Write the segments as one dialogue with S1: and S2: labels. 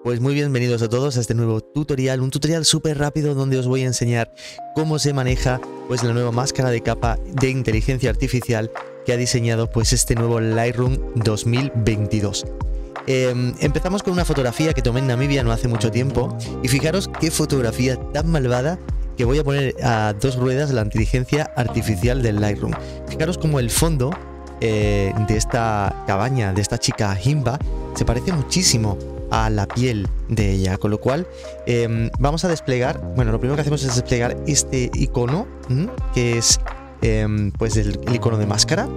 S1: Pues muy bienvenidos a todos a este nuevo tutorial, un tutorial súper rápido donde os voy a enseñar cómo se maneja pues la nueva máscara de capa de inteligencia artificial que ha diseñado pues este nuevo Lightroom 2022. Empezamos con una fotografía que tomé en Namibia no hace mucho tiempo y fijaros qué fotografía tan malvada que voy a poner a dos ruedas la inteligencia artificial del Lightroom. Fijaros como el fondo de esta cabaña, de esta chica Himba, se parece muchísimo a la piel de ella, con lo cual vamos a desplegar, bueno, lo primero que hacemos es desplegar este icono que es pues el icono de máscara,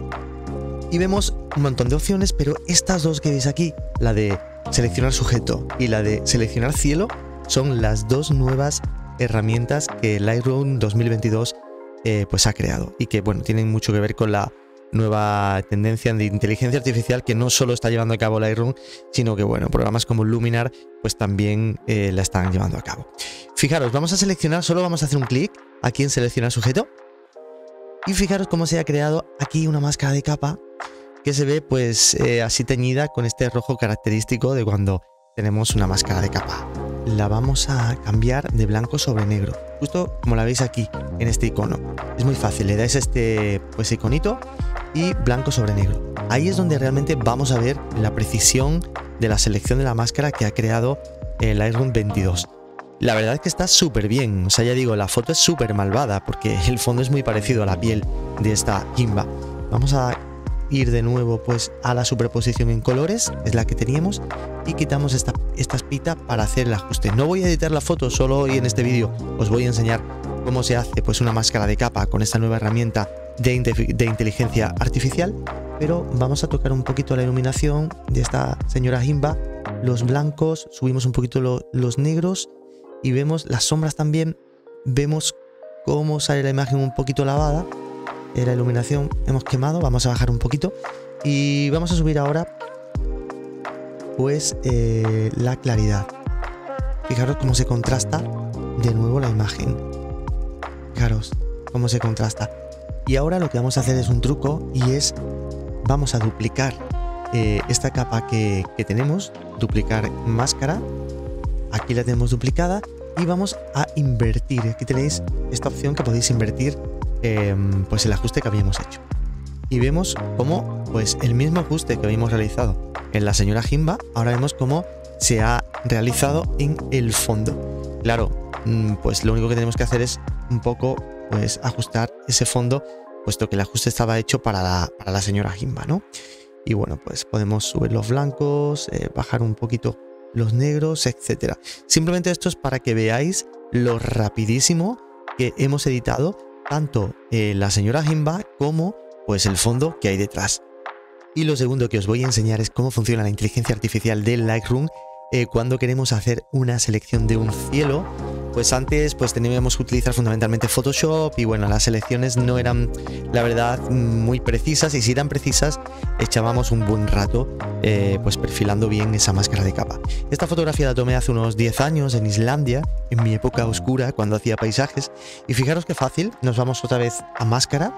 S1: y vemos un montón de opciones, pero estas dos que veis aquí, la de seleccionar sujeto y la de seleccionar cielo, son las dos nuevas herramientas que Lightroom 2022 pues ha creado y que bueno, tienen mucho que ver con la nueva tendencia de inteligencia artificial que no solo está llevando a cabo Lightroom, sino que bueno, programas como Luminar pues también la están llevando a cabo. Fijaros, vamos a seleccionar, solo vamos a hacer un clic aquí en seleccionar sujeto y fijaros cómo se ha creado aquí una máscara de capa que se ve pues así teñida con este rojo característico de cuando tenemos una máscara de capa. La vamos a cambiar de blanco sobre negro, justo como la veis aquí en este icono. Es muy fácil, le dais este pues iconito y blanco sobre negro. Ahí es donde realmente vamos a ver la precisión de la selección de la máscara que ha creado el Lightroom 22. La verdad es que está súper bien, o sea, ya digo, la foto es súper malvada porque el fondo es muy parecido a la piel de esta Himba. Vamos a ir de nuevo pues a la superposición en colores, es la que teníamos, y quitamos esta espita para hacer el ajuste. No voy a editar la foto, solo hoy en este vídeo os voy a enseñar cómo se hace pues una máscara de capa con esta nueva herramienta de inteligencia artificial, pero vamos a tocar un poquito la iluminación de esta señora Himba, los blancos, subimos un poquito los negros y vemos las sombras también, vemos cómo sale la imagen un poquito lavada. La iluminación hemos quemado, vamos a bajar un poquito y vamos a subir ahora pues la claridad. Fijaros cómo se contrasta de nuevo la imagen, fijaros cómo se contrasta. Y ahora lo que vamos a hacer es un truco y es vamos a duplicar esta capa que tenemos, duplicar máscara, aquí la tenemos duplicada y vamos a invertir. Aquí tenéis esta opción que podéis invertir pues el ajuste que habíamos hecho y vemos cómo pues el mismo ajuste que habíamos realizado en la señora Himba, ahora vemos cómo se ha realizado en el fondo. Claro, pues lo único que tenemos que hacer es un poco pues ajustar ese fondo, puesto que el ajuste estaba hecho para la señora Himba, ¿no? Y bueno, pues podemos subir los blancos, bajar un poquito los negros, etcétera. Simplemente esto es para que veáis lo rapidísimo que hemos editado tanto la señora Himba como pues el fondo que hay detrás. Y lo segundo que os voy a enseñar es cómo funciona la inteligencia artificial del Lightroom cuando queremos hacer una selección de un cielo. Pues antes pues teníamos que utilizar fundamentalmente Photoshop y bueno, las selecciones no eran la verdad muy precisas, y si eran precisas echábamos un buen rato pues perfilando bien esa máscara de capa. Esta fotografía la tomé hace unos 10 años en Islandia, en mi época oscura cuando hacía paisajes, y fijaros qué fácil, nos vamos otra vez a máscara.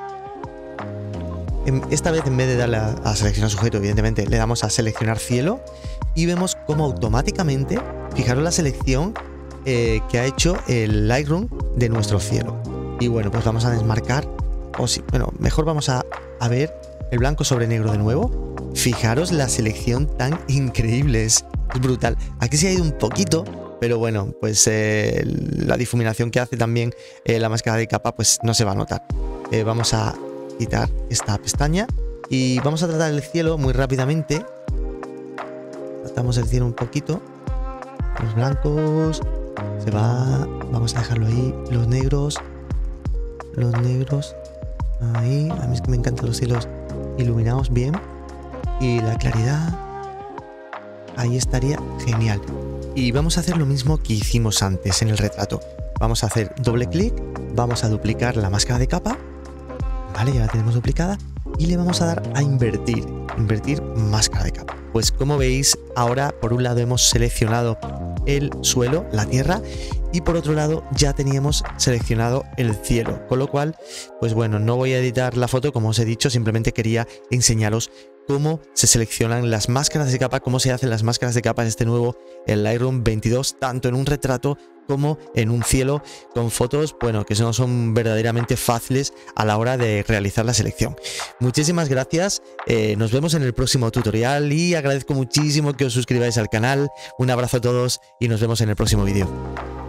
S1: Esta vez en vez de darle a seleccionar sujeto, evidentemente le damos a seleccionar cielo y vemos cómo automáticamente, fijaros la selección que ha hecho el Lightroom de nuestro cielo. Y bueno, pues vamos a desmarcar, o sí, bueno, mejor vamos a ver el blanco sobre negro de nuevo. Fijaros la selección tan increíble, es brutal. Aquí se ha ido un poquito, pero bueno, pues la difuminación que hace también la máscara de capa pues no se va a notar. Vamos a quitar esta pestaña y vamos a tratar el cielo muy rápidamente. Tratamos el cielo un poquito, los blancos se va, vamos a dejarlo ahí, los negros, ahí, a mí es que me encantan los cielos iluminados bien, y la claridad ahí estaría genial. Y vamos a hacer lo mismo que hicimos antes en el retrato, vamos a hacer doble clic, vamos a duplicar la máscara de capa, vale, ya la tenemos duplicada, y le vamos a dar a invertir máscara de capa. Pues como veis, ahora por un lado hemos seleccionado el suelo, la tierra, y por otro lado ya teníamos seleccionado el cielo, con lo cual pues bueno, no voy a editar la foto como os he dicho, simplemente quería enseñaros cómo se seleccionan las máscaras de capa, cómo se hacen las máscaras de capa en este nuevo el Lightroom 22, tanto en un retrato como en un cielo, con fotos, bueno, que no son verdaderamente fáciles a la hora de realizar la selección. Muchísimas gracias, nos vemos en el próximo tutorial y agradezco muchísimo que os suscribáis al canal. Un abrazo a todos y nos vemos en el próximo vídeo.